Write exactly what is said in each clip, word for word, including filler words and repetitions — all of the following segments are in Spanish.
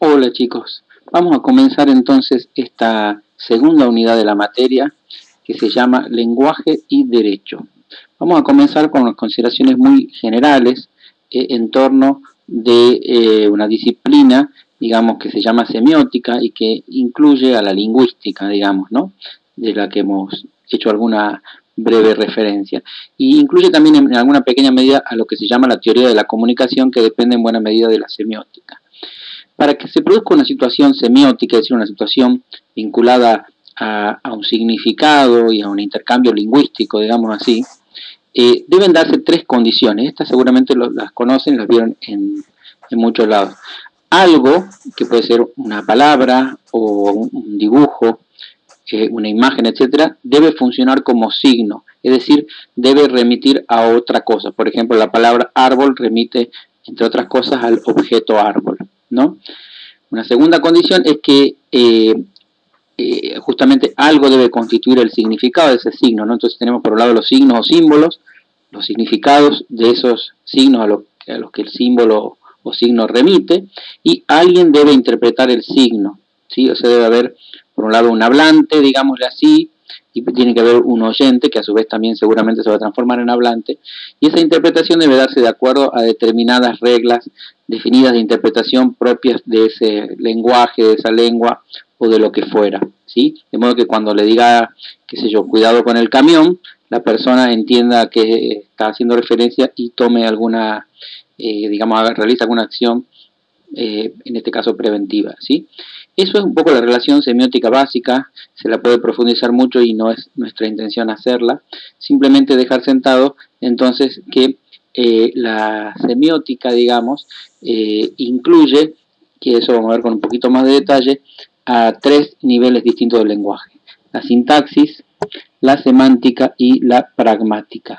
Hola chicos, vamos a comenzar entonces esta segunda unidad de la materia que se llama Lenguaje y Derecho. Vamos a comenzar con unas consideraciones muy generales eh, en torno de eh, una disciplina, digamos, que se llama semiótica y que incluye a la lingüística, digamos, ¿no? De la que hemos hecho alguna breve referencia. Y incluye también en alguna pequeña medida a lo que se llama la teoría de la comunicación, que depende en buena medida de la semiótica. Para que se produzca una situación semiótica, es decir, una situación vinculada a, a un significado y a un intercambio lingüístico, digamos así, eh, deben darse tres condiciones. Estas seguramente lo, las conocen, las vieron en, en muchos lados. Algo, que puede ser una palabra o un, un dibujo, eh, una imagen, etcétera, debe funcionar como signo, es decir, debe remitir a otra cosa. Por ejemplo, la palabra árbol remite, entre otras cosas, al objeto árbol, ¿no? Una segunda condición es que eh, eh, justamente algo debe constituir el significado de ese signo, ¿no? Entonces tenemos por un lado los signos o símbolos, los significados de esos signos a, lo, a los que el símbolo o signo remite, y alguien debe interpretar el signo, ¿sí? O sea, debe haber por un lado un hablante, digámosle así, y tiene que haber un oyente que a su vez también seguramente se va a transformar en hablante, y esa interpretación debe darse de acuerdo a determinadas reglas definidas de interpretación propias de ese lenguaje, de esa lengua o de lo que fuera, ¿sí? De modo que cuando le diga, qué sé yo, cuidado con el camión, la persona entienda que está haciendo referencia y tome alguna, eh, digamos, realiza alguna acción, eh, en este caso preventiva, ¿sí? Eso es un poco la relación semiótica básica, se la puede profundizar mucho y no es nuestra intención hacerla, simplemente dejar sentado entonces que eh, la semiótica, digamos, eh, incluye, que eso vamos a ver con un poquito más de detalle, a tres niveles distintos del lenguaje: la sintaxis, la semántica y la pragmática.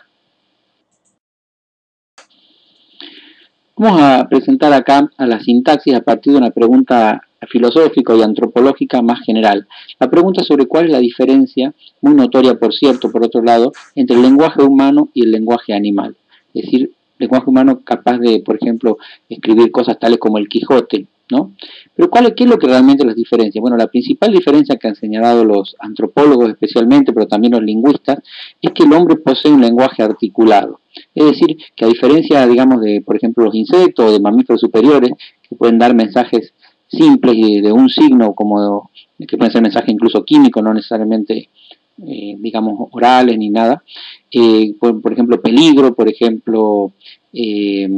Vamos a presentar acá a la sintaxis a partir de una pregunta filosófica y antropológica más general. La pregunta sobre cuál es la diferencia, muy notoria por cierto, por otro lado, entre el lenguaje humano y el lenguaje animal. Es decir, lenguaje humano capaz de, por ejemplo, escribir cosas tales como el Quijote, ¿no? Pero ¿cuál, ¿qué es lo que realmente las diferencia? Bueno, la principal diferencia que han señalado los antropólogos especialmente, pero también los lingüistas, es que el hombre posee un lenguaje articulado. Es decir, que a diferencia, digamos, de, por ejemplo, los insectos o de mamíferos superiores, que pueden dar mensajes simples y de un signo, como que pueden ser mensajes incluso químicos, no necesariamente, eh, digamos, orales ni nada. Eh, por, por ejemplo, peligro, por ejemplo, eh,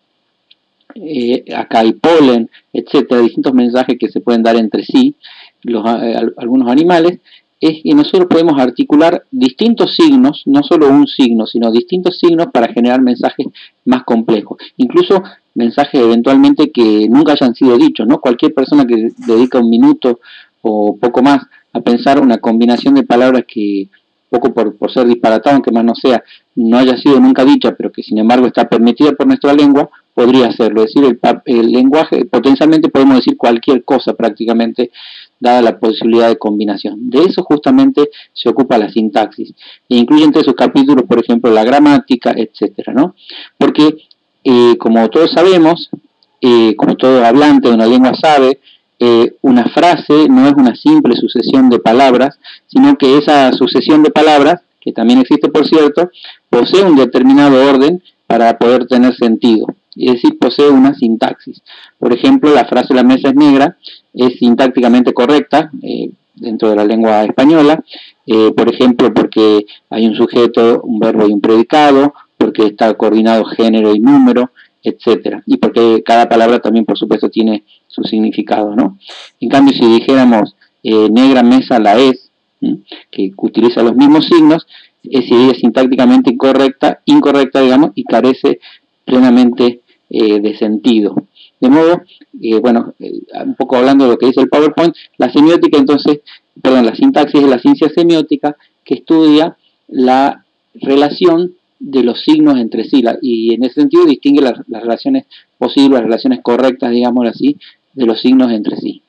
eh, acá hay polen, etcétera, distintos mensajes que se pueden dar entre sí, los, eh, algunos animales. Es que nosotros podemos articular distintos signos, no solo un signo, sino distintos signos para generar mensajes más complejos. Incluso mensajes eventualmente que nunca hayan sido dichos, ¿no? Cualquier persona que dedica un minuto o poco más a pensar una combinación de palabras que, poco por, por ser disparatado, aunque más no sea, no haya sido nunca dicha, pero que sin embargo está permitida por nuestra lengua, podría hacerlo. Es decir, el, el lenguaje, potencialmente podemos decir cualquier cosa prácticamente, dada la posibilidad de combinación. De eso justamente se ocupa la sintaxis, e incluye entre sus capítulos, por ejemplo, la gramática, etcétera, ¿no? Porque, eh, como todos sabemos, eh, como todo hablante de una lengua sabe, eh, una frase no es una simple sucesión de palabras, sino que esa sucesión de palabras, que también existe por cierto, posee un determinado orden para poder tener sentido. Es decir, posee una sintaxis. Por ejemplo, la frase "la mesa es negra" es sintácticamente correcta eh, dentro de la lengua española, eh, por ejemplo, porque hay un sujeto, un verbo y un predicado, porque está coordinado género y número, etcétera, y porque cada palabra también, por supuesto, tiene su significado, ¿no? En cambio, si dijéramos eh, "negra mesa la es", ¿sí?, que utiliza los mismos signos, es, es sintácticamente incorrecta, incorrecta, digamos, y carece plenamente eh, de sentido. De modo, eh, bueno, eh, un poco hablando de lo que dice el PowerPoint, la semiótica entonces, perdón, la sintaxis es la ciencia semiótica que estudia la relación de los signos entre sí, la, y en ese sentido distingue las, las relaciones posibles, las relaciones correctas, digámoslo así, de los signos entre sí.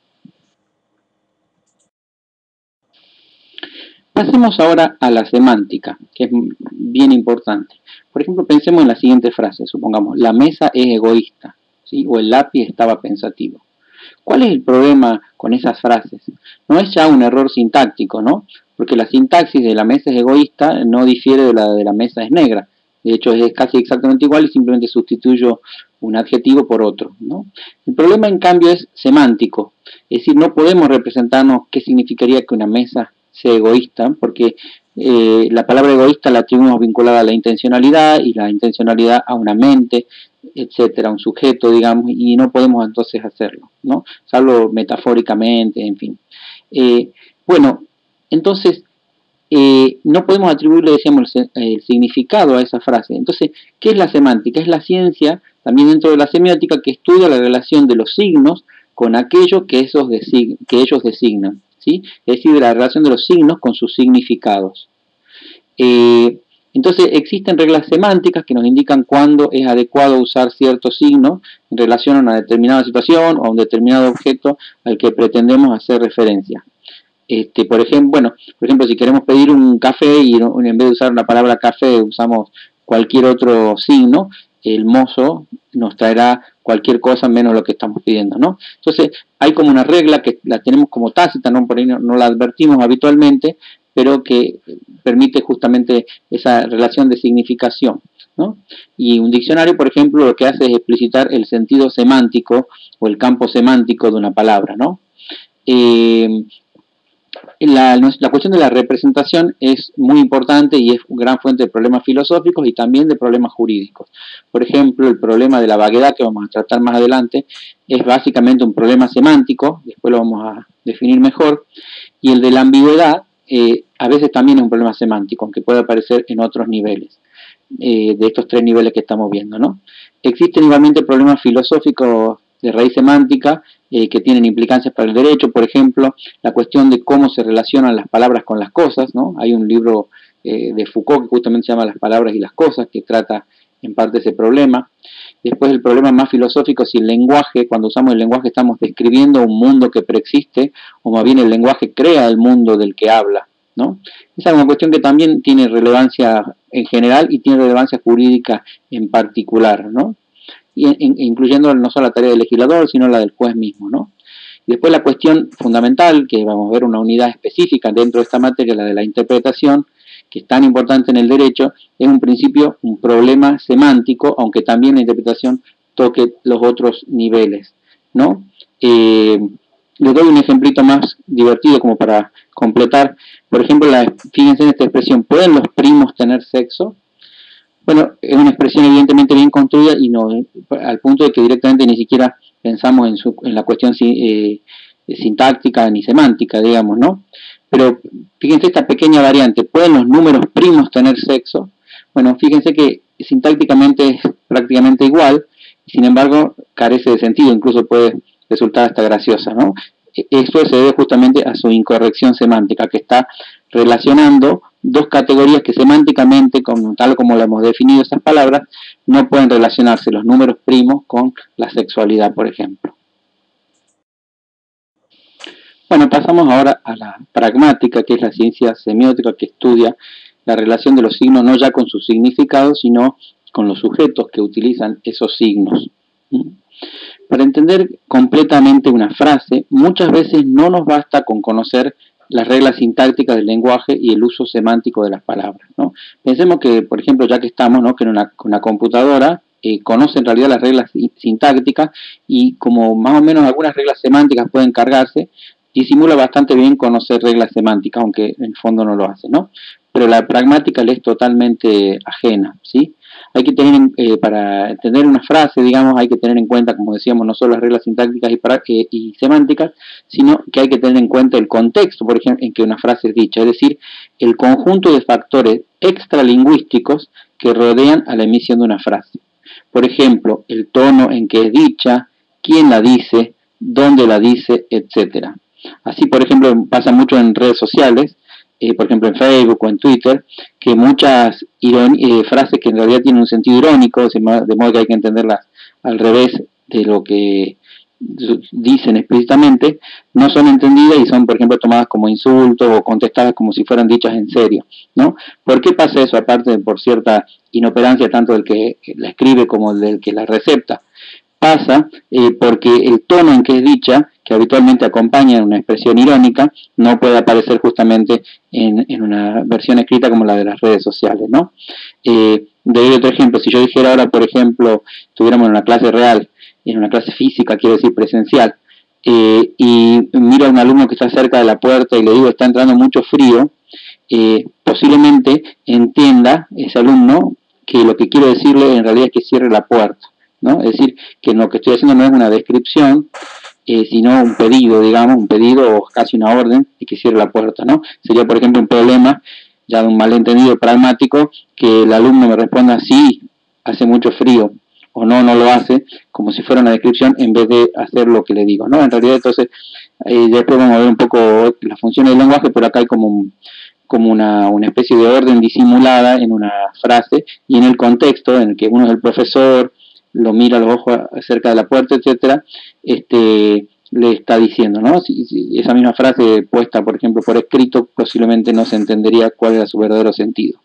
Pasemos ahora a la semántica, que es bien importante. Por ejemplo, pensemos en la siguiente frase, supongamos, la mesa es egoísta, ¿sí?, o el lápiz estaba pensativo. ¿Cuál es el problema con esas frases? No es ya un error sintáctico, ¿no? Porque la sintaxis de la mesa es egoísta no difiere de la de la mesa es negra. De hecho, es casi exactamente igual y simplemente sustituyo un adjetivo por otro, ¿no? El problema, en cambio, es semántico. Es decir, no podemos representarnos qué significaría que una mesa sea egoísta, porque eh, la palabra egoísta la tenemos vinculada a la intencionalidad y la intencionalidad a una mente, etcétera, un sujeto, digamos, y no podemos entonces hacerlo, ¿no? Salvo metafóricamente, en fin. Eh, bueno, entonces, eh, no podemos atribuirle, decíamos, el, el significado a esa frase. Entonces, ¿qué es la semántica? Es la ciencia, también dentro de la semiótica, que estudia la relación de los signos con aquello que, esos design, que ellos designan, ¿sí? Es decir, la relación de los signos con sus significados. Eh, entonces, existen reglas semánticas que nos indican cuándo es adecuado usar cierto signo en relación a una determinada situación o a un determinado objeto al que pretendemos hacer referencia. Este, por ejemplo, bueno, por ejemplo, si queremos pedir un café y no, en vez de usar la palabra café usamos cualquier otro signo, el mozo nos traerá cualquier cosa menos lo que estamos pidiendo, ¿no? Entonces, hay como una regla que la tenemos como tácita, ¿no? Por ahí no, no la advertimos habitualmente, pero que permite justamente esa relación de significación, ¿no? Y un diccionario, por ejemplo, lo que hace es explicitar el sentido semántico o el campo semántico de una palabra, ¿no? Eh, La, la cuestión de la representación es muy importante y es gran fuente de problemas filosóficos y también de problemas jurídicos. Por ejemplo, el problema de la vaguedad, que vamos a tratar más adelante, es básicamente un problema semántico, después lo vamos a definir mejor, y el de la ambigüedad eh, a veces también es un problema semántico, aunque puede aparecer en otros niveles, eh, de estos tres niveles que estamos viendo, ¿no? Existen igualmente problemas filosóficos de raíz semántica eh, que tienen implicancias para el derecho, por ejemplo, la cuestión de cómo se relacionan las palabras con las cosas, ¿no? Hay un libro eh, de Foucault que justamente se llama Las palabras y las cosas, que trata en parte ese problema. Después el problema más filosófico es si el lenguaje, cuando usamos el lenguaje estamos describiendo un mundo que preexiste, o más bien el lenguaje crea el mundo del que habla, ¿no? Esa es una cuestión que también tiene relevancia en general y tiene relevancia jurídica en particular, ¿no? Y in, incluyendo no solo la tarea del legislador, sino la del juez mismo, ¿no? Y después la cuestión fundamental, que vamos a ver una unidad específica dentro de esta materia, la de la interpretación, que es tan importante en el derecho, es un principio, un problema semántico, aunque también la interpretación toque los otros niveles, ¿no? Eh, les doy un ejemplito más divertido como para completar. Por ejemplo, la, fíjense en esta expresión, ¿pueden los primos tener sexo? Bueno, es una expresión evidentemente bien construida y no al punto de que directamente ni siquiera pensamos en, su, en la cuestión eh, sintáctica ni semántica, digamos, ¿no? Pero fíjense esta pequeña variante, ¿pueden los números primos tener sexo? Bueno, fíjense que sintácticamente es prácticamente igual, sin embargo carece de sentido, incluso puede resultar hasta graciosa, ¿no? Eso se debe justamente a su incorrección semántica, que está relacionando dos categorías que semánticamente, como, tal como lo hemos definido esas palabras, no pueden relacionarse, los números primos con la sexualidad, por ejemplo. Bueno, pasamos ahora a la pragmática, que es la ciencia semiótica que estudia la relación de los signos no ya con sus significados, sino con los sujetos que utilizan esos signos. Para entender completamente una frase, muchas veces no nos basta con conocer las reglas sintácticas del lenguaje y el uso semántico de las palabras, ¿no? Pensemos que, por ejemplo, ya que estamos, ¿no?, que en una, una computadora eh, conoce en realidad las reglas sintácticas y como más o menos algunas reglas semánticas pueden cargarse, disimula bastante bien conocer reglas semánticas, aunque en el fondo no lo hace, ¿no? Pero la pragmática le es totalmente ajena, ¿sí? Hay que tener, eh, para entender una frase, digamos, hay que tener en cuenta, como decíamos, no solo las reglas sintácticas y, para, eh, y semánticas, sino que hay que tener en cuenta el contexto, por ejemplo, en que una frase es dicha, es decir, el conjunto de factores extralingüísticos que rodean a la emisión de una frase. Por ejemplo, el tono en que es dicha, quién la dice, dónde la dice, etcétera. Así, por ejemplo, pasa mucho en redes sociales, Eh, por ejemplo en Facebook o en Twitter, que muchas eh, frases que en realidad tienen un sentido irónico, de modo que hay que entenderlas al revés de lo que dicen explícitamente, no son entendidas y son, por ejemplo, tomadas como insultos o contestadas como si fueran dichas en serio, ¿no? ¿Por qué pasa eso? Aparte de por cierta inoperancia tanto del que la escribe como del que la recepta. Pasa eh, porque el tono en que es dicha que habitualmente acompañan una expresión irónica no puede aparecer justamente en, en una versión escrita como la de las redes sociales, ¿no? Eh, doy otro ejemplo. Si yo dijera ahora, por ejemplo, estuviéramos en una clase real, en una clase física, quiero decir presencial, eh, y miro a un alumno que está cerca de la puerta y le digo, está entrando mucho frío, eh, posiblemente entienda ese alumno que lo que quiero decirle en realidad es que cierre la puerta, ¿no? Es decir, que lo que estoy haciendo no es una descripción, eh, sino un pedido, digamos, un pedido o casi una orden de que cierre la puerta, ¿no? Sería, por ejemplo, un problema, ya de un malentendido pragmático, que el alumno me responda sí, hace mucho frío, o no, no lo hace, como si fuera una descripción, en vez de hacer lo que le digo, ¿no? En realidad, entonces, eh, después vamos a ver un poco las funciones del lenguaje, pero acá hay como un, como una, una especie de orden disimulada en una frase, y en el contexto en el que uno es el profesor, lo mira a los ojos cerca de la puerta, etcétera, este, le está diciendo, ¿no? Si, si esa misma frase puesta, por ejemplo, por escrito, posiblemente no se entendería cuál era su verdadero sentido.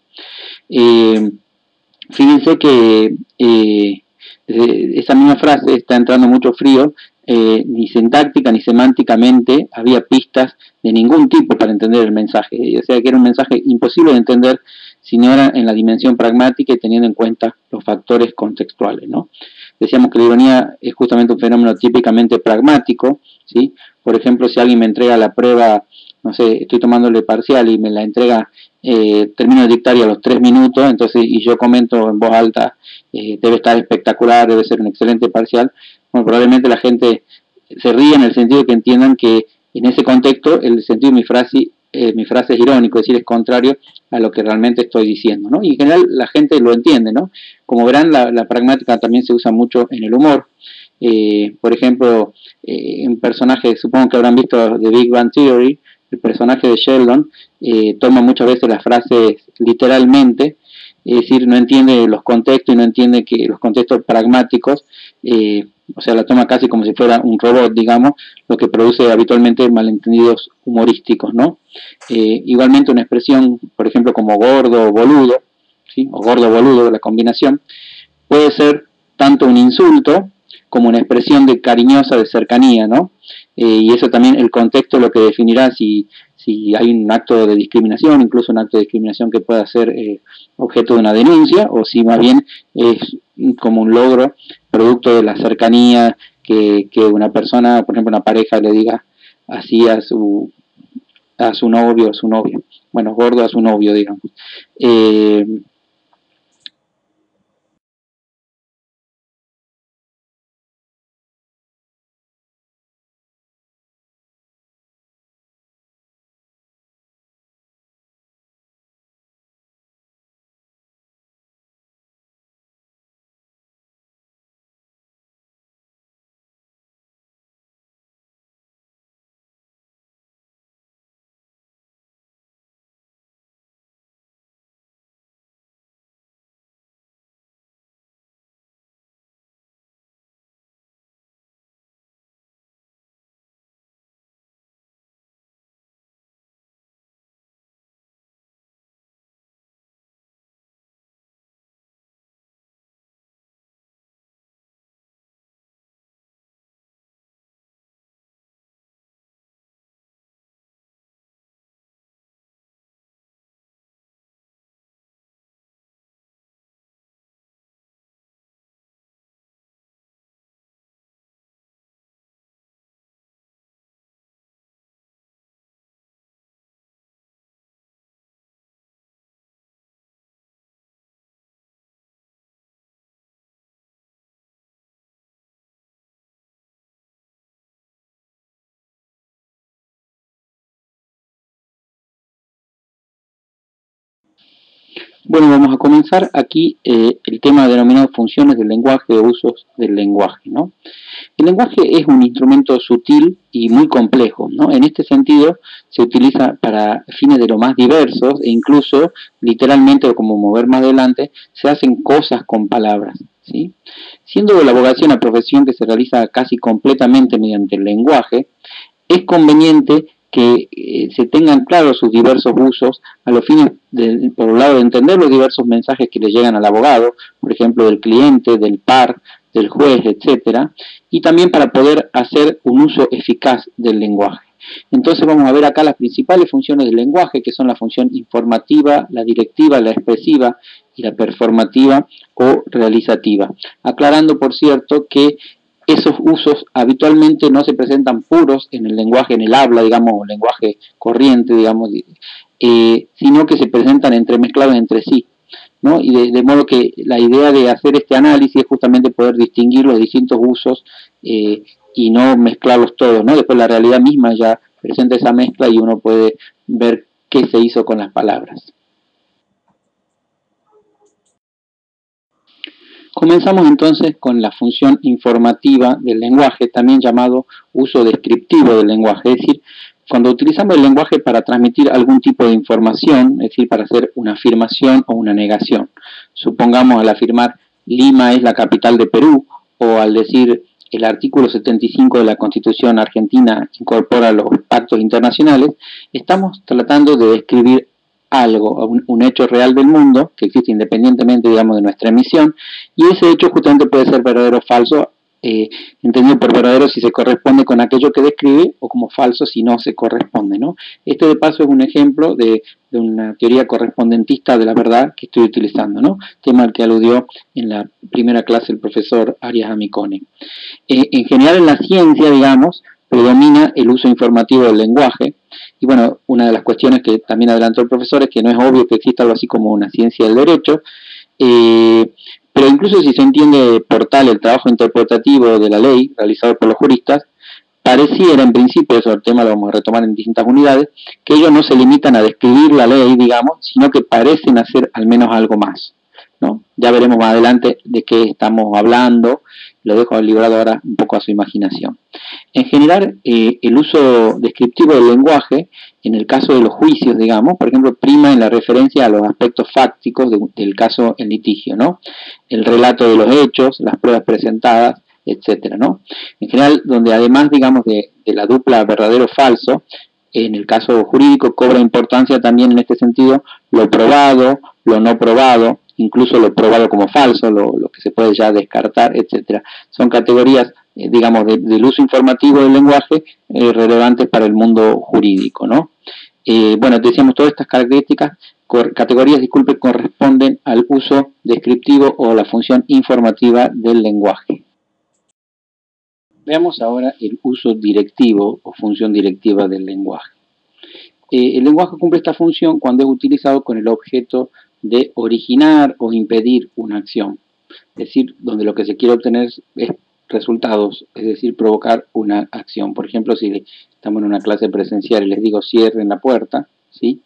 Eh, fíjense que eh, esa misma frase, está entrando mucho frío, eh, ni sintáctica ni semánticamente había pistas de ningún tipo para entender el mensaje, o sea que era un mensaje imposible de entender si no era en la dimensión pragmática y teniendo en cuenta los factores contextuales, ¿no? Decíamos que la ironía es justamente un fenómeno típicamente pragmático, ¿sí? Por ejemplo, si alguien me entrega la prueba, no sé, estoy tomándole parcial y me la entrega, eh, termino de dictar y a los tres minutos, entonces, y yo comento en voz alta, eh, debe estar espectacular, debe ser un excelente parcial, bueno, probablemente la gente se ríe en el sentido de que entiendan que en ese contexto el sentido de mi frase, eh, mi frase es irónico, es decir, es contrario a lo que realmente estoy diciendo, ¿no? Y en general la gente lo entiende, ¿no? Como verán, la, la pragmática también se usa mucho en el humor. Eh, por ejemplo, eh, un personaje, supongo que habrán visto The Big Bang Theory, el personaje de Sheldon eh, toma muchas veces las frases literalmente, es decir, no entiende los contextos y no entiende que los contextos pragmáticos, eh, o sea, la toma casi como si fuera un robot, digamos, lo que produce habitualmente malentendidos humorísticos, ¿no? Eh, igualmente una expresión, por ejemplo, como gordo o boludo, ¿sí? O gordo o boludo, la combinación, puede ser tanto un insulto como una expresión de cariñosa, de cercanía, ¿no? Eh, y eso también, el contexto es lo que definirá si, si hay un acto de discriminación, incluso un acto de discriminación que pueda ser eh, objeto de una denuncia, o si más bien es como un logro producto de la cercanía que, que una persona, por ejemplo una pareja, le diga así a su, a su novio o su novia, bueno, gordo a su novio, digamos. Eh, Bueno, vamos a comenzar aquí eh, el tema denominado funciones del lenguaje o usos del lenguaje, ¿no? El lenguaje es un instrumento sutil y muy complejo, ¿no? En este sentido se utiliza para fines de lo más diversos e incluso literalmente, o como mover más adelante, se hacen cosas con palabras, ¿sí? Siendo la abogacía una profesión que se realiza casi completamente mediante el lenguaje, es conveniente que eh, se tengan claros sus diversos usos a los fines, de, por un lado, de entender los diversos mensajes que le llegan al abogado, por ejemplo, del cliente, del par, del juez, etcétera, y también para poder hacer un uso eficaz del lenguaje. Entonces vamos a ver acá las principales funciones del lenguaje, que son la función informativa, la directiva, la expresiva y la performativa o realizativa. Aclarando, por cierto, que esos usos habitualmente no se presentan puros en el lenguaje, en el habla, digamos, lenguaje corriente, digamos, eh, sino que se presentan entremezclados entre sí, ¿no? Y de, de modo que la idea de hacer este análisis es justamente poder distinguir los distintos usos eh, y no mezclarlos todos, ¿no? Después la realidad misma ya presenta esa mezcla y uno puede ver qué se hizo con las palabras. Comenzamos entonces con la función informativa del lenguaje, también llamado uso descriptivo del lenguaje, es decir, cuando utilizamos el lenguaje para transmitir algún tipo de información, es decir, para hacer una afirmación o una negación. Supongamos al afirmar Lima es la capital de Perú, o al decir el artículo setenta y cinco de la Constitución Argentina incorpora los pactos internacionales, estamos tratando de describir algo, un, un hecho real del mundo, que existe independientemente, digamos, de nuestra emisión, y ese hecho justamente puede ser verdadero o falso, eh, entendido por verdadero si se corresponde con aquello que describe, o como falso si no se corresponde, ¿no? Este de paso es un ejemplo de, de una teoría correspondentista de la verdad que estoy utilizando, ¿no? Tema al que aludió en la primera clase el profesor Arias Amicone. Eh, en general en la ciencia, digamos, predomina el uso informativo del lenguaje, y bueno, una de las cuestiones que también adelantó el profesor es que no es obvio que exista algo así como una ciencia del derecho, eh, pero incluso si se entiende por tal el trabajo interpretativo de la ley realizado por los juristas, pareciera en principio, eso el tema lo vamos a retomar en distintas unidades, que ellos no se limitan a describir la ley, digamos, sino que parecen hacer al menos algo más, ¿no? Ya veremos más adelante de qué estamos hablando, lo dejo librado ahora un poco a su imaginación. En general, eh, el uso descriptivo del lenguaje, en el caso de los juicios, digamos, por ejemplo, prima en la referencia a los aspectos fácticos de, del caso en litigio, ¿no? El relato de los hechos, las pruebas presentadas, etcétera, ¿no? En general, donde además, digamos, de, de la dupla verdadero-falso, en el caso jurídico cobra importancia también en este sentido lo probado, lo no probado, incluso lo probado como falso, lo, lo que se puede ya descartar, etcétera. Son categorías, eh, digamos, de, del uso informativo del lenguaje eh, relevantes para el mundo jurídico, ¿no? Eh, bueno, decíamos, todas estas características, categorías, disculpe, corresponden al uso descriptivo o la función informativa del lenguaje. Veamos ahora el uso directivo o función directiva del lenguaje. Eh, el lenguaje cumple esta función cuando es utilizado con el objeto de originar o impedir una acción, es decir, donde lo que se quiere obtener es resultados, es decir, provocar una acción. Por ejemplo, si estamos en una clase presencial y les digo cierren la puerta, ¿sí?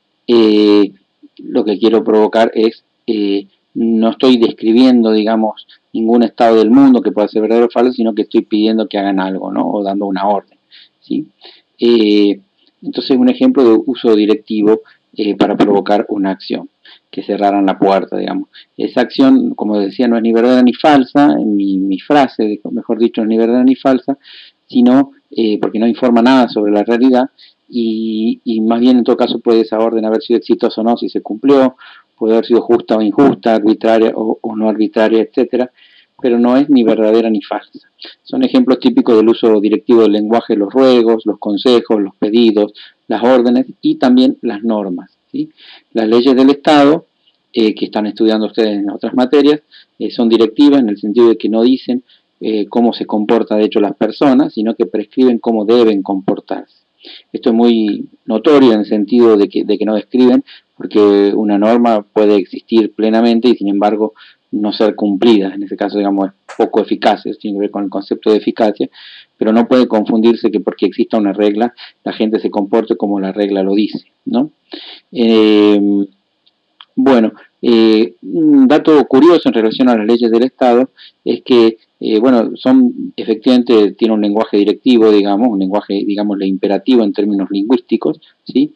Eh, lo que quiero provocar es, eh, no estoy describiendo, digamos, ningún estado del mundo que pueda ser verdadero o falso, sino que estoy pidiendo que hagan algo, ¿no? O dando una orden, ¿sí? Eh, entonces, un ejemplo de uso directivo eh, para provocar una acción, que cerraran la puerta, digamos. Esa acción, como decía, no es ni verdadera ni falsa, en mi, mi frase, mejor dicho, no es ni verdadera ni falsa, sino eh, porque no informa nada sobre la realidad, y, y más bien en todo caso puede esa orden haber sido exitosa o no, si se cumplió, puede haber sido justa o injusta, arbitraria o, o no arbitraria, etcétera, pero no es ni verdadera ni falsa. Son ejemplos típicos del uso directivo del lenguaje: los ruegos, los consejos, los pedidos, las órdenes y también las normas, ¿sí? Las leyes del Estado, eh, que están estudiando ustedes en otras materias, eh, son directivas en el sentido de que no dicen eh, cómo se comporta de hecho las personas, sino que prescriben cómo deben comportarse. Esto es muy notorio en el sentido de que, de que no describen, porque una norma puede existir plenamente y sin embargo no ser cumplida. En ese caso, digamos, es poco eficaz, eso tiene que ver con el concepto de eficacia, pero no puede confundirse que porque exista una regla, la gente se comporte como la regla lo dice, ¿no? Eh, bueno, eh, un dato curioso en relación a las leyes del Estado es que, eh, bueno, son, efectivamente, tiene un lenguaje directivo, digamos, un lenguaje, digamos, imperativo en términos lingüísticos, ¿sí?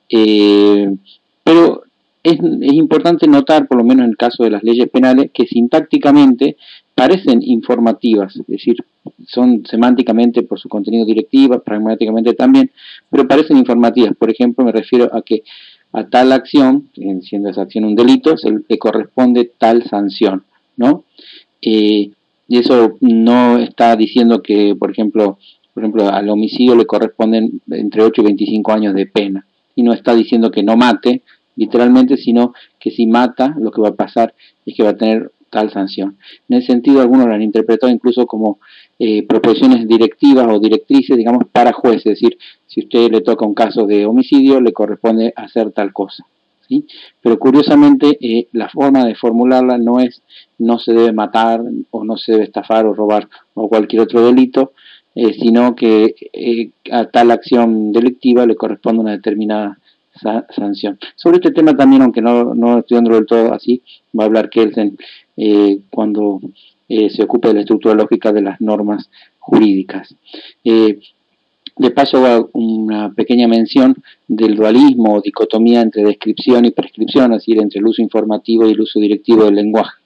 Eh, pero es, es importante notar, por lo menos en el caso de las leyes penales, que sintácticamente parecen informativas, es decir, son semánticamente por su contenido directivo, pragmáticamente también, pero parecen informativas. Por ejemplo, me refiero a que a tal acción, siendo esa acción un delito, se le corresponde tal sanción, ¿no? Eh, Y eso no está diciendo que, por ejemplo, por ejemplo, al homicidio le corresponden entre ocho y veinticinco años de pena. Y no está diciendo que no mate, literalmente, sino que si mata, lo que va a pasar es que va a tener tal sanción. En ese sentido, algunos lo han interpretado incluso como eh, proposiciones directivas o directrices, digamos, para jueces. Es decir, si a usted le toca un caso de homicidio, le corresponde hacer tal cosa, ¿sí? Pero curiosamente, eh, la forma de formularla no es no se debe matar o no se debe estafar o robar o cualquier otro delito, eh, sino que eh, a tal acción delictiva le corresponde una determinada sa sanción. Sobre este tema también, aunque no, no estudiándolo del todo así, va a hablar Kelsen eh, cuando eh, se ocupe de la estructura lógica de las normas jurídicas. Eh, de paso va una pequeña mención del dualismo o dicotomía entre descripción y prescripción, es decir, entre el uso informativo y el uso directivo del lenguaje,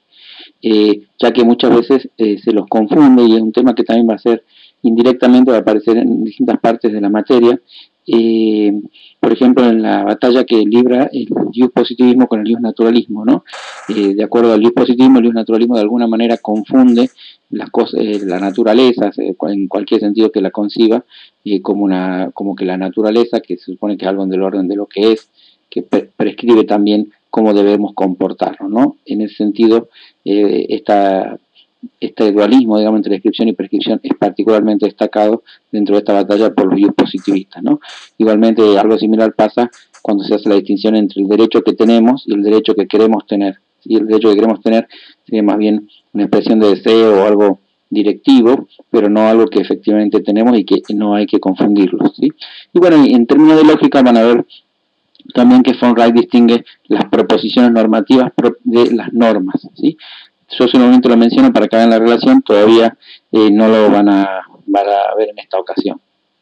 eh, ya que muchas veces eh, se los confunde, y es un tema que también va a ser indirectamente, va a aparecer en distintas partes de la materia. Eh, por ejemplo, en la batalla que libra el positivismo con el naturalismo, ¿no? Eh, de acuerdo al positivismo, el naturalismo de alguna manera confunde las cosas, eh, la naturaleza, eh, en cualquier sentido que la conciba, eh, como, una, como que la naturaleza, que se supone que es algo del orden de lo que es, que pre prescribe también cómo debemos comportarnos, ¿no? En ese sentido, eh, esta... este dualismo, digamos, entre descripción y prescripción es particularmente destacado dentro de esta batalla por los positivistas, ¿no? Igualmente, algo similar pasa cuando se hace la distinción entre el derecho que tenemos y el derecho que queremos tener. ¿Sí? El derecho que queremos tener sería más bien una expresión de deseo o algo directivo, pero no algo que efectivamente tenemos y que no hay que confundirlo, ¿sí? Y bueno, en términos de lógica van a ver también que von Wright distingue las proposiciones normativas de las normas, ¿sí? Yo solamente lo menciono para que hagan la relación, todavía eh, no lo van a, van a ver en esta ocasión.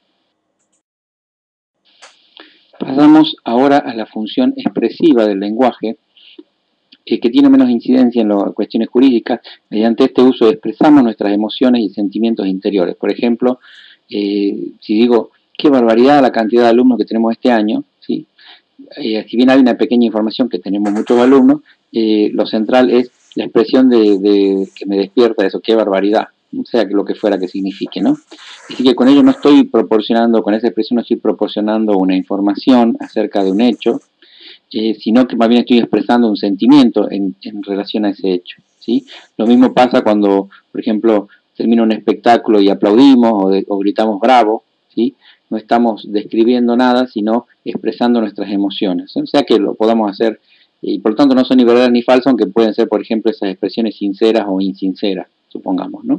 Pasamos ahora a la función expresiva del lenguaje, eh, que tiene menos incidencia en las cuestiones jurídicas. Mediante este uso expresamos nuestras emociones y sentimientos interiores. Por ejemplo, eh, si digo, qué barbaridad la cantidad de alumnos que tenemos este año, ¿sí? Eh, si bien hay una pequeña información que tenemos muchos alumnos, eh, lo central es la expresión de, de que me despierta eso, qué barbaridad, o sea, que lo que fuera que signifique, ¿no? Así que con ello no estoy proporcionando, con esa expresión no estoy proporcionando una información acerca de un hecho, eh, sino que más bien estoy expresando un sentimiento en, en relación a ese hecho, ¿sí? Lo mismo pasa cuando, por ejemplo, termina un espectáculo y aplaudimos o, de, o gritamos bravo, ¿sí? No estamos describiendo nada, sino expresando nuestras emociones, o sea, que lo podamos hacer, y por lo tanto no son ni verdaderas ni falsas, aunque pueden ser, por ejemplo, esas expresiones sinceras o insinceras, supongamos, ¿no?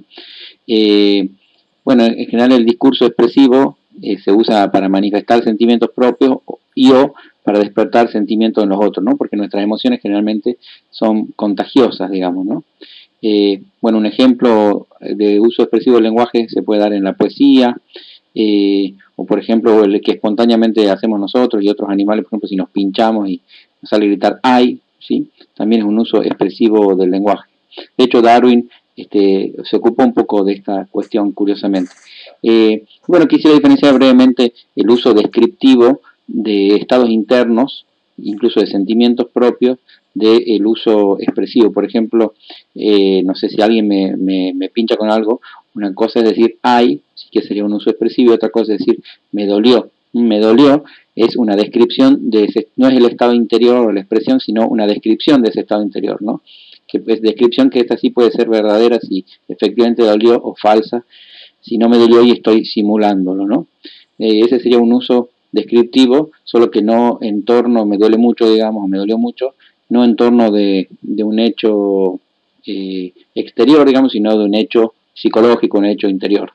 Eh, bueno, en general el discurso expresivo eh, se usa para manifestar sentimientos propios y o para despertar sentimientos en los otros, ¿no? Porque nuestras emociones generalmente son contagiosas, digamos, ¿no? Eh, bueno, un ejemplo de uso expresivo del lenguaje se puede dar en la poesía, eh, o por ejemplo el que espontáneamente hacemos nosotros y otros animales, por ejemplo, si nos pinchamos y nos sale a gritar ¡ay!, ¿sí? También es un uso expresivo del lenguaje. De hecho, Darwin este, se ocupó un poco de esta cuestión, curiosamente. Eh, bueno, quisiera diferenciar brevemente el uso descriptivo de estados internos, incluso de sentimientos propios, del uso expresivo. Por ejemplo, eh, no sé si alguien me, me, me pincha con algo, una cosa es decir ¡ay!, sí que sería un uso expresivo, y otra cosa es decir me dolió. Me dolió es una descripción de ese, no es el estado interior o la expresión, sino una descripción de ese estado interior, ¿no? Que es descripción que esta sí puede ser verdadera si efectivamente dolió, o falsa si no me dolió y estoy simulándolo, ¿no? Eh, ese sería un uso descriptivo, solo que no en torno, me duele mucho, digamos, o me dolió mucho, no en torno de, de un hecho eh, exterior, digamos, sino de un hecho psicológico, un hecho interior.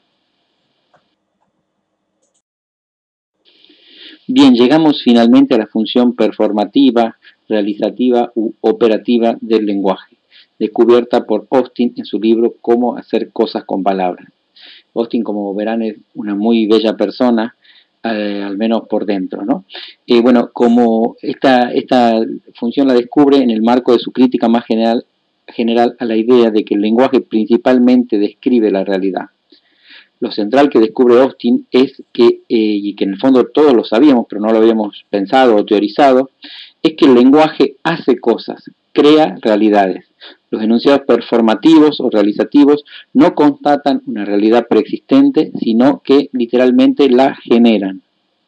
Bien, llegamos finalmente a la función performativa, realizativa u operativa del lenguaje, descubierta por Austin en su libro Cómo hacer cosas con palabras. Austin, como verán, es una muy bella persona, eh, al menos por dentro, ¿no? Eh, bueno, como esta, esta función la descubre en el marco de su crítica más general, general a la idea de que el lenguaje principalmente describe la realidad. Lo central que descubre Austin es que, eh, y que en el fondo todos lo sabíamos, pero no lo habíamos pensado o teorizado, es que el lenguaje hace cosas, crea realidades. Los enunciados performativos o realizativos no constatan una realidad preexistente, sino que literalmente la generan.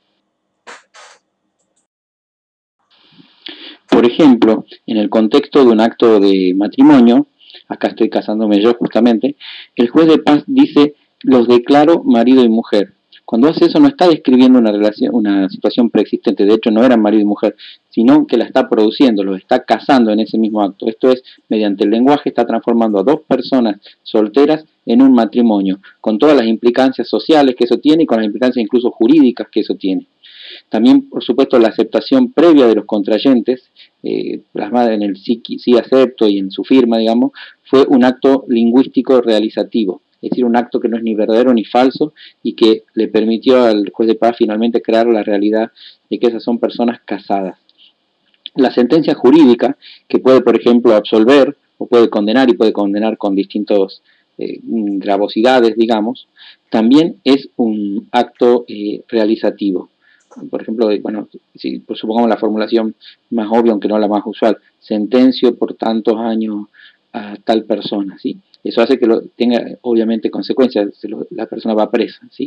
Por ejemplo, en el contexto de un acto de matrimonio, acá estoy casándome yo justamente, el juez de paz dice, los declaro marido y mujer. Cuando hace eso no está describiendo una relación, una situación preexistente, de hecho no eran marido y mujer, sino que la está produciendo, los está casando en ese mismo acto. Esto es, mediante el lenguaje está transformando a dos personas solteras en un matrimonio, con todas las implicancias sociales que eso tiene y con las implicancias incluso jurídicas que eso tiene. También, por supuesto, la aceptación previa de los contrayentes, eh, plasmada en el sí, sí acepto y en su firma, digamos, fue un acto lingüístico realizativo, es decir, un acto que no es ni verdadero ni falso y que le permitió al juez de paz finalmente crear la realidad de que esas son personas casadas. La sentencia jurídica, que puede, por ejemplo, absolver o puede condenar y puede condenar con distintas eh, gravosidades, digamos, también es un acto eh, realizativo. Por ejemplo, bueno, si pues, supongamos la formulación más obvia, aunque no la más usual, sentencio por tantos años a tal persona, ¿sí? Eso hace que lo, tenga obviamente consecuencias, se lo, la persona va presa, ¿sí?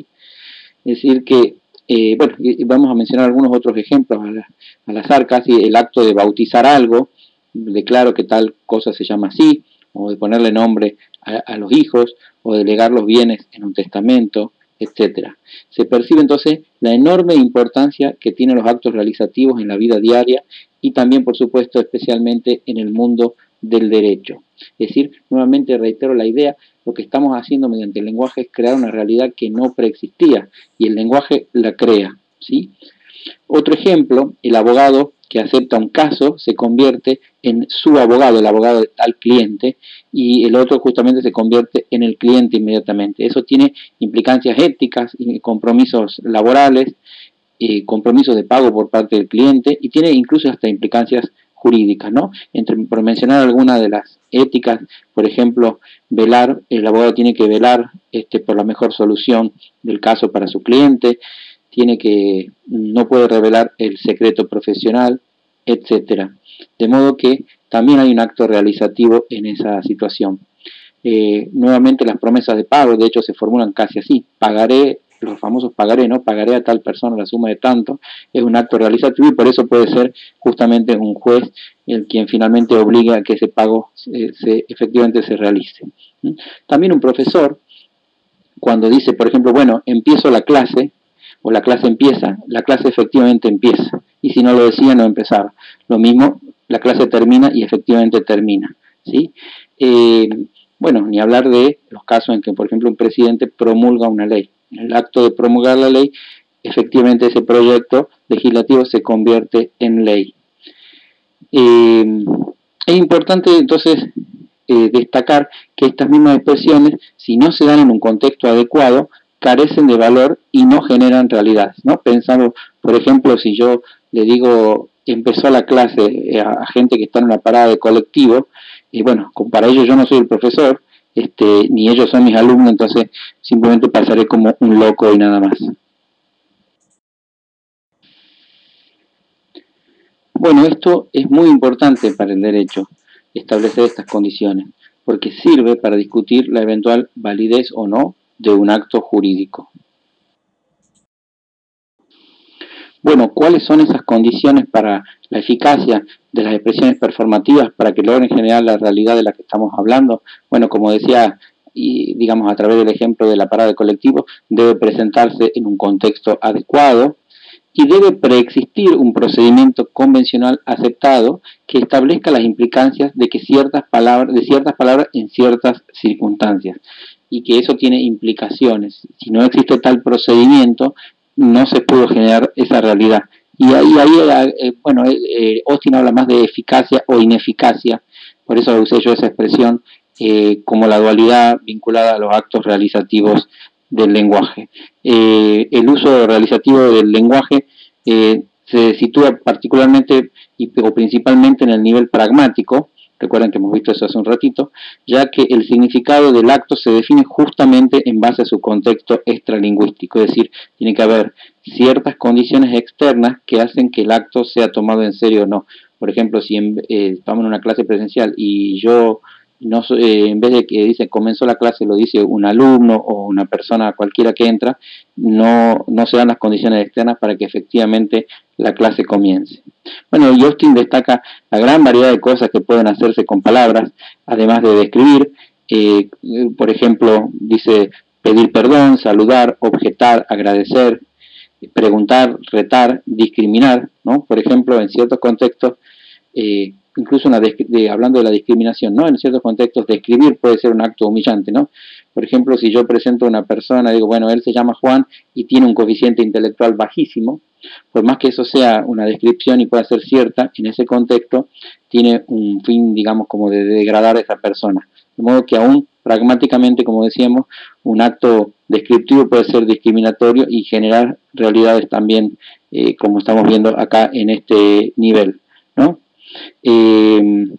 Es decir que, eh, bueno, vamos a mencionar algunos otros ejemplos al, al azar, casi el acto de bautizar algo, declaro que tal cosa se llama así, o de ponerle nombre a, a los hijos, o de legar los bienes en un testamento, etcétera. Se percibe entonces la enorme importancia que tienen los actos realizativos en la vida diaria y también, por supuesto, especialmente en el mundo del derecho. Es decir, nuevamente reitero la idea, lo que estamos haciendo mediante el lenguaje es crear una realidad que no preexistía y el lenguaje la crea, ¿sí? Otro ejemplo, el abogado que acepta un caso se convierte en su abogado, el abogado al cliente, y el otro justamente se convierte en el cliente inmediatamente. Eso tiene implicancias éticas y compromisos laborales, eh, compromisos de pago por parte del cliente y tiene incluso hasta implicancias jurídicas, ¿no? Entre, por mencionar algunas de las éticas, por ejemplo, velar, el abogado tiene que velar este, por la mejor solución del caso para su cliente, tiene que, no puede revelar el secreto profesional, etcétera. De modo que también hay un acto realizativo en esa situación. Eh, nuevamente las promesas de pago, de hecho, se formulan casi así. Pagaré, los famosos pagaré, ¿no? Pagaré a tal persona la suma de tanto, es un acto realizativo y por eso puede ser justamente un juez el quien finalmente obligue a que ese pago eh, se, efectivamente se realice. ¿Mm? También un profesor, cuando dice, por ejemplo, bueno, empiezo la clase, o la clase empieza, la clase efectivamente empieza, y si no lo decía no empezaba. Lo mismo, la clase termina y efectivamente termina, ¿sí? Eh, bueno, ni hablar de los casos en que, por ejemplo, un presidente promulga una ley. En el acto de promulgar la ley, efectivamente ese proyecto legislativo se convierte en ley. Eh, es importante entonces eh, destacar que estas mismas expresiones, si no se dan en un contexto adecuado, carecen de valor y no generan realidades, ¿no? Pensando, por ejemplo, si yo le digo, empezó la clase a, a gente que está en una parada de colectivo, y bueno, para ellos yo no soy el profesor, este, ni ellos son mis alumnos, entonces simplemente pasaré como un loco y nada más. Bueno, esto es muy importante para el derecho, establecer estas condiciones, porque sirve para discutir la eventual validez o no de un acto jurídico. Bueno, ¿cuáles son esas condiciones para la eficacia de las expresiones performativas para que logren generar la realidad de la que estamos hablando? Bueno, como decía, y digamos a través del ejemplo de la parada de colectivo, debe presentarse en un contexto adecuado y debe preexistir un procedimiento convencional aceptado que establezca las implicancias de que ciertas palabras, de ciertas palabras en ciertas circunstancias, y que eso tiene implicaciones. Si no existe tal procedimiento, no se pudo generar esa realidad. Y ahí, ahí eh, bueno, eh, Austin habla más de eficacia o ineficacia, por eso usé yo esa expresión eh, como la dualidad vinculada a los actos realizativos del lenguaje. Eh, el uso realizativo del lenguaje eh, se sitúa particularmente y, o principalmente en el nivel pragmático. Recuerden que hemos visto eso hace un ratito, ya que el significado del acto se define justamente en base a su contexto extralingüístico, es decir, tiene que haber ciertas condiciones externas que hacen que el acto sea tomado en serio o no. Por ejemplo, si en, eh, estamos en una clase presencial y yo, no eh, en vez de que dice comenzó la clase, lo dice un alumno o una persona cualquiera que entra, no, no se dan las condiciones externas para que efectivamente la clase comience. Bueno, y Austin destaca la gran variedad de cosas que pueden hacerse con palabras, además de describir. Eh, por ejemplo, dice pedir perdón, saludar, objetar, agradecer, preguntar, retar, discriminar, ¿no? Por ejemplo, en ciertos contextos, eh, incluso una de, hablando de la discriminación, ¿no? En ciertos contextos, describir puede ser un acto humillante, ¿no? Por ejemplo, si yo presento a una persona, digo, bueno, él se llama Juan y tiene un coeficiente intelectual bajísimo, por más que eso sea una descripción y pueda ser cierta, en ese contexto tiene un fin, digamos, como de degradar a esa persona. De modo que aún pragmáticamente, como decíamos, un acto descriptivo puede ser discriminatorio y generar realidades también, eh, como estamos viendo acá en este nivel, ¿no? Eh,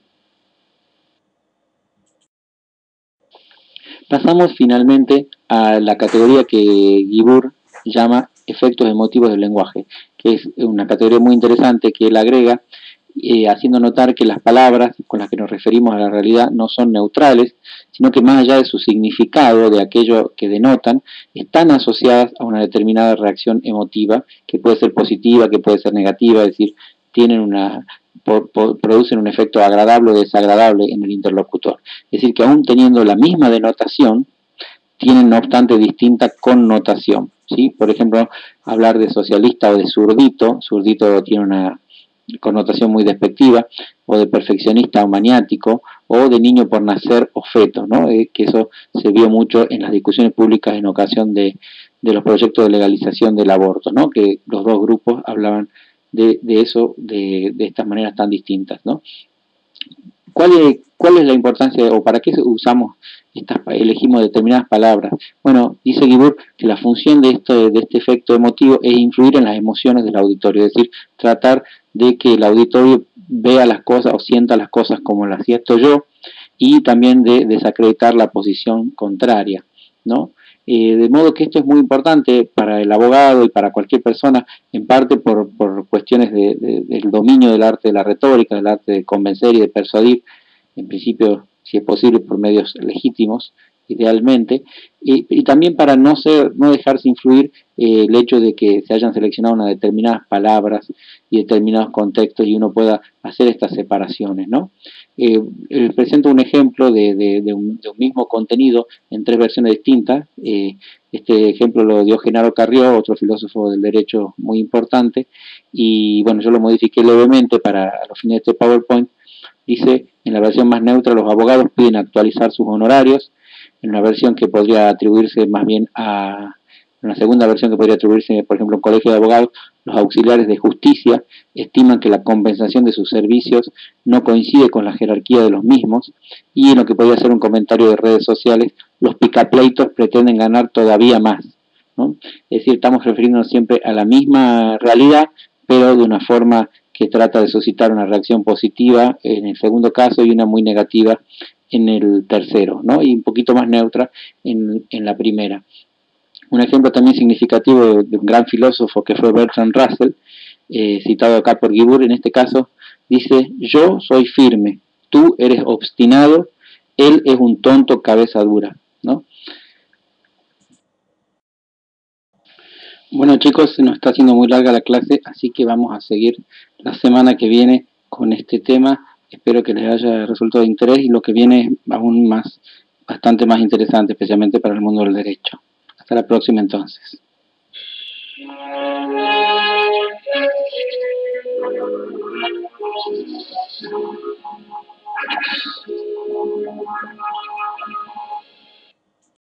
pasamos finalmente a la categoría que Guibur llama efectos emotivos del lenguaje, que es una categoría muy interesante que él agrega, eh, haciendo notar que las palabras con las que nos referimos a la realidad no son neutrales, sino que más allá de su significado, de aquello que denotan, están asociadas a una determinada reacción emotiva, que puede ser positiva, que puede ser negativa, es decir, tienen una, por, por, producen un efecto agradable o desagradable en el interlocutor. Es decir, que aún teniendo la misma denotación, tienen no obstante distinta connotación, ¿sí? Por ejemplo, hablar de socialista o de zurdito, zurdito tiene una connotación muy despectiva, o de perfeccionista o maniático, o de niño por nacer o feto, ¿no? Eh, que eso se vio mucho en las discusiones públicas en ocasión de, de los proyectos de legalización del aborto, ¿no? Que los dos grupos hablaban de, de eso de, de estas maneras tan distintas, ¿no? ¿Cuál es, ¿Cuál es la importancia o para qué usamos estas, elegimos determinadas palabras? Bueno, dice Guibur que la función de este, de este efecto emotivo es influir en las emociones del auditorio, es decir, tratar de que el auditorio vea las cosas o sienta las cosas como las siento yo, y también de desacreditar la posición contraria, ¿no? Eh, de modo que esto es muy importante para el abogado y para cualquier persona, en parte por, por cuestiones de, de, del dominio del arte de la retórica, del arte de convencer y de persuadir, en principio, si es posible, por medios legítimos, idealmente, y, y también para no ser, no dejarse influir eh, el hecho de que se hayan seleccionado unas determinadas palabras y determinados contextos y uno pueda hacer estas separaciones, ¿no? Eh, les presento un ejemplo de, de, de, un, de un mismo contenido en tres versiones distintas. Eh, este ejemplo lo dio Genaro Carrió, otro filósofo del derecho muy importante, y bueno, yo lo modifiqué levemente para los fines de este PowerPoint. Dice, en la versión más neutra, los abogados piden actualizar sus honorarios. En una versión que podría atribuirse más bien a, en una segunda versión que podría atribuirse, por ejemplo, a un colegio de abogados, los auxiliares de justicia estiman que la compensación de sus servicios no coincide con la jerarquía de los mismos, y en lo que podría ser un comentario de redes sociales, los picapleitos pretenden ganar todavía más, ¿no? Es decir, estamos refiriéndonos siempre a la misma realidad, pero de una forma que trata de suscitar una reacción positiva en el segundo caso y una muy negativa en el tercero, ¿no? Y un poquito más neutra en, en la primera. Un ejemplo también significativo de, de un gran filósofo que fue Bertrand Russell, eh, citado acá por Guibur, en este caso, dice, yo soy firme, tú eres obstinado, él es un tonto cabeza dura, ¿no? Bueno, chicos, se nos está haciendo muy larga la clase, así que vamos a seguir la semana que viene con este tema. Espero que les haya resultado de interés y lo que viene es aún más, bastante más interesante, especialmente para el mundo del derecho. Hasta la próxima entonces.